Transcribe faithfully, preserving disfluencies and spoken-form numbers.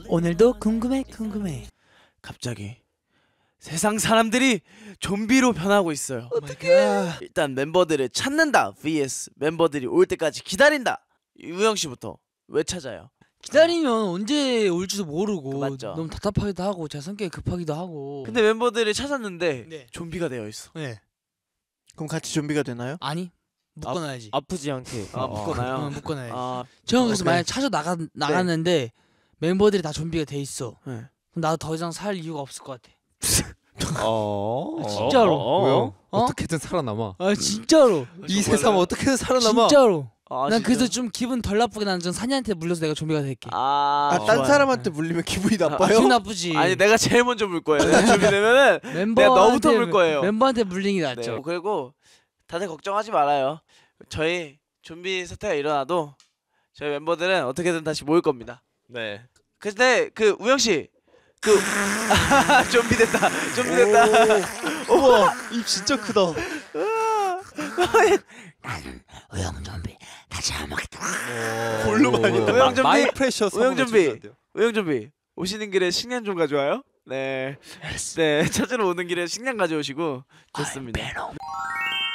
오늘도 궁금해 궁금해. 갑자기 세상 사람들이 좀비로 변하고 있어요. 어떻게? 일단 멤버들을 찾는다 vs 멤버들이 올 때까지 기다린다. 우영 씨부터 왜 찾아요? 기다리면 언제 올지도 모르고 그 맞죠. 너무 답답하기도 하고 제가 성격이 급하기도 하고. 근데 멤버들을 찾았는데 네. 좀비가 되어 있어. 네. 그럼 같이 좀비가 되나요? 아니 묶어놔야지. 아프지 않게. 아 묶어놔요. 어, 묶어놔야지. 아, 저는 그래서 오케이. 만약 찾아 나가 나갔는데 멤버들이 다 좀비가 돼 있어. 네. 그럼 나도 더 이상 살 이유가 없을 것 같아. 어. 아, 진짜로. 어, 어, 어. 어? 어떻게든 살아남아. 아 진짜로. 이 세상 어떻게든 살아남아. 진짜로. 아, 난 진짜? 그래서 좀 기분 덜 나쁘게 나는 전 사니한테 물려서 내가 좀비가 될게. 아, 아, 딴 좋아요. 사람한테 물리면 기분이 아, 나빠요? 기분 나쁘지. 아니 내가 제일 먼저 물 거예요. 내가 좀비 되면은 멤버 내가 너부터 물 거예요. 멤버한테 물리는 게 네. 낫죠. 그리고 다들 걱정하지 말아요. 저희 좀비 사태가 일어나도 저희 멤버들은 어떻게든 다시 모일 겁니다. 네. 근데 그 우영 씨, 그 좀비 됐다, 좀비 됐다. 우와, 입 진짜 크다. 우영 좀비 다 잡아먹겠다. 볼로 많이 나. 우영 좀비, 마이 프레셔 우영 좀비, 우영 좀비 오시는 길에 식량 좀 가져와요. 네, 네 찾으러 오는 길에 식량 가져오시고 좋습니다.